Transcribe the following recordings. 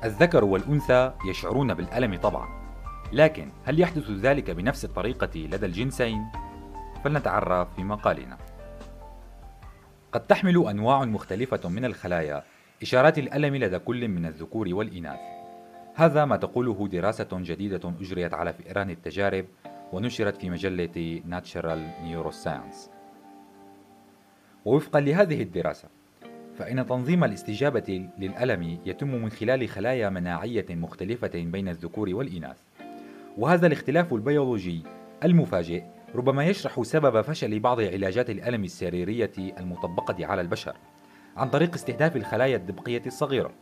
الذكر والأنثى يشعرون بالألم طبعا، لكن هل يحدث ذلك بنفس الطريقة لدى الجنسين؟ فلنتعرف في مقالنا. قد تحمل أنواع مختلفة من الخلايا إشارات الألم لدى كل من الذكور والإناث. هذا ما تقوله دراسة جديدة أجريت على فئران التجارب ونشرت في مجلة Natural Neuroscience. ووفقا لهذه الدراسة، فإن تنظيم الاستجابة للألم يتم من خلال خلايا مناعية مختلفة بين الذكور والإناث. وهذا الاختلاف البيولوجي المفاجئ ربما يشرح سبب فشل بعض علاجات الألم السريرية المطبقة على البشر عن طريق استهداف الخلايا الدبقية الصغيرة.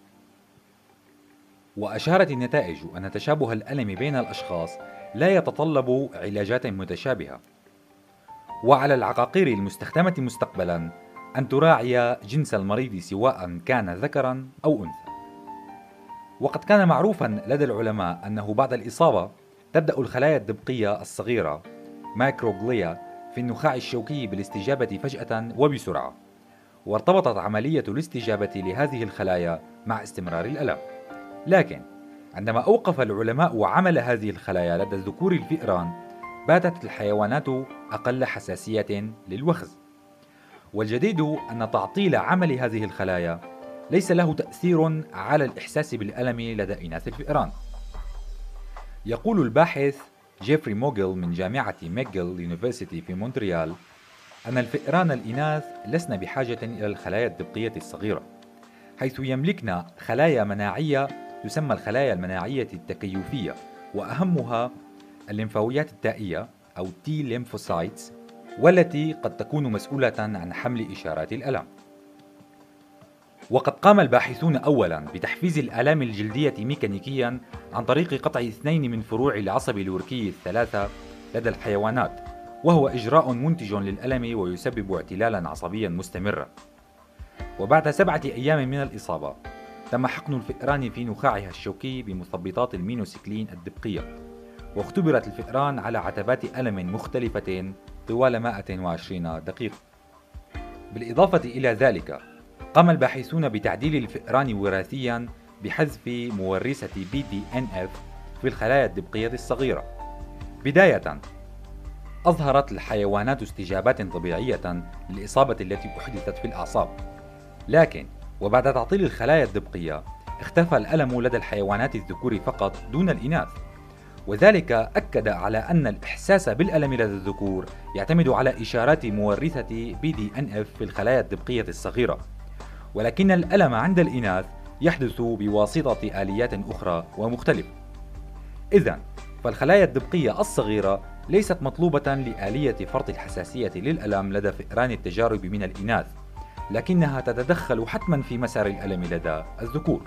وأشارت النتائج أن تشابه الألم بين الأشخاص لا يتطلب علاجات متشابهة، وعلى العقاقير المستخدمة مستقبلا أن تراعي جنس المريض سواء كان ذكرا أو أنثى. وقد كان معروفا لدى العلماء أنه بعد الإصابة تبدأ الخلايا الدبقية الصغيرة مايكروغليا في النخاع الشوكي بالاستجابة فجأة وبسرعة، وارتبطت عملية الاستجابة لهذه الخلايا مع استمرار الألم. لكن عندما أوقف العلماء عمل هذه الخلايا لدى ذكور الفئران، باتت الحيوانات أقل حساسية للوخز. والجديد أن تعطيل عمل هذه الخلايا ليس له تأثير على الإحساس بالألم لدى إناث الفئران. يقول الباحث جيفري موغل من جامعة ماكجيل يونيفرسيتي في مونتريال أن الفئران الإناث لسن بحاجة إلى الخلايا الدبقية الصغيرة، حيث يملكن خلايا مناعية تسمى الخلايا المناعية التكيفية، وأهمها الليمفاويات التائية أو T lymphocytes، والتي قد تكون مسؤولة عن حمل إشارات الألم. وقد قام الباحثون أولا بتحفيز الآلام الجلدية ميكانيكيا عن طريق قطع 2 من فروع العصب الوركي الثلاثة لدى الحيوانات، وهو إجراء منتج للألم ويسبب اعتلالا عصبيا مستمرا. وبعد 7 أيام من الإصابة تم حقن الفئران في نخاعها الشوكي بمثبطات المينوسيكلين الدبقية، واختبرت الفئران على عتبات ألم مختلفة طوال 120 دقيقة. بالإضافة إلى ذلك، قام الباحثون بتعديل الفئران وراثيا بحذف مورثة BDNF في الخلايا الدبقية الصغيرة. بداية، أظهرت الحيوانات استجابات طبيعية للإصابة التي أحدثت في الأعصاب، لكن وبعد تعطيل الخلايا الدبقية اختفى الألم لدى الحيوانات الذكور فقط دون الإناث. وذلك أكد على أن الإحساس بالألم لدى الذكور يعتمد على إشارات مورثة BDNF في الخلايا الدبقية الصغيرة، ولكن الألم عند الإناث يحدث بواسطة آليات أخرى ومختلفة. إذن فالخلايا الدبقية الصغيرة ليست مطلوبة لآلية فرط الحساسية للألم لدى فئران التجارب من الإناث، لكنها تتدخل حتما في مسار الألم لدى الذكور.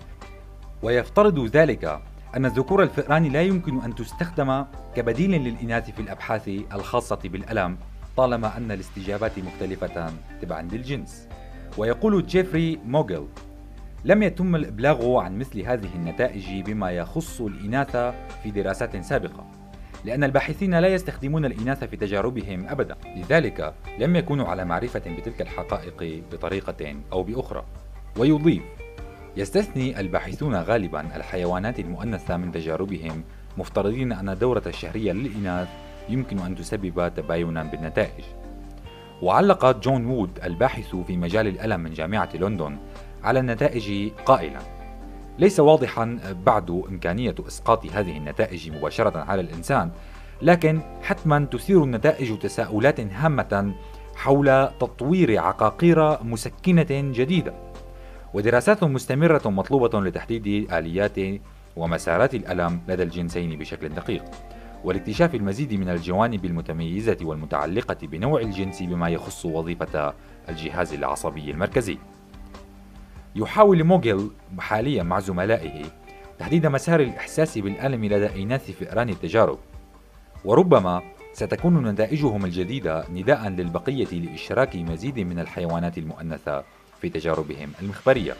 ويفترض ذلك أن الذكور الفئران لا يمكن أن تستخدم كبديل للإناث في الأبحاث الخاصة بالألم، طالما أن الاستجابات مختلفة تبعا للجنس. ويقول جيفري موغل: لم يتم الإبلاغ عن مثل هذه النتائج بما يخص الإناث في دراسات سابقة، لأن الباحثين لا يستخدمون الإناث في تجاربهم أبدا، لذلك لم يكونوا على معرفة بتلك الحقائق بطريقة أو بأخرى. ويضيف: يستثني الباحثون غالبا الحيوانات المؤنثة من تجاربهم، مفترضين أن الدورة الشهرية للإناث يمكن أن تسبب تباينا بالنتائج. وعلق جون وود الباحث في مجال الألم من جامعة لندن على النتائج قائلا: ليس واضحا بعد إمكانية إسقاط هذه النتائج مباشرة على الإنسان، لكن حتما تثير النتائج تساؤلات هامة حول تطوير عقاقير مسكنة جديدة. ودراسات مستمرة مطلوبة لتحديد آليات ومسارات الألم لدى الجنسين بشكل دقيق، ولاكتشاف المزيد من الجوانب المتميزة والمتعلقة بنوع الجنس بما يخص وظيفة الجهاز العصبي المركزي. يحاول موغل حاليا مع زملائه تحديد مسار الإحساس بالألم لدى إناث فئران التجارب، وربما ستكون نتائجهم الجديدة نداء للبقية لإشراك مزيد من الحيوانات المؤنثة في تجاربهم المخبرية.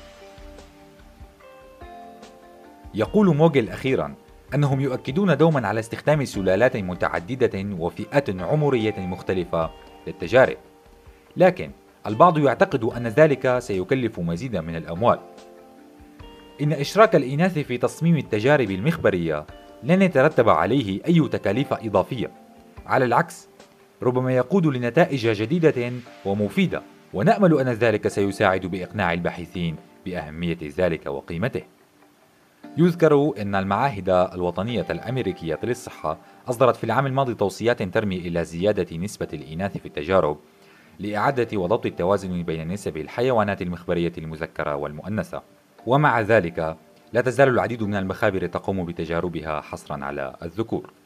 يقول موغل أخيرا أنهم يؤكدون دوما على استخدام سلالات متعددة وفئات عمرية مختلفة للتجارب، لكن البعض يعتقد أن ذلك سيكلف مزيدا من الأموال. إن إشراك الإناث في تصميم التجارب المخبرية لن يترتب عليه أي تكاليف إضافية، على العكس ربما يقود لنتائج جديدة ومفيدة، ونأمل أن ذلك سيساعد بإقناع الباحثين بأهمية ذلك وقيمته. يذكر أن المعاهد الوطنية الأمريكية للصحة أصدرت في العام الماضي توصيات ترمي إلى زيادة نسبة الإناث في التجارب لإعادة وضبط التوازن بين نسب الحيوانات المخبرية المذكرة والمؤنثة. ومع ذلك لا تزال العديد من المخابر تقوم بتجاربها حصرا على الذكور.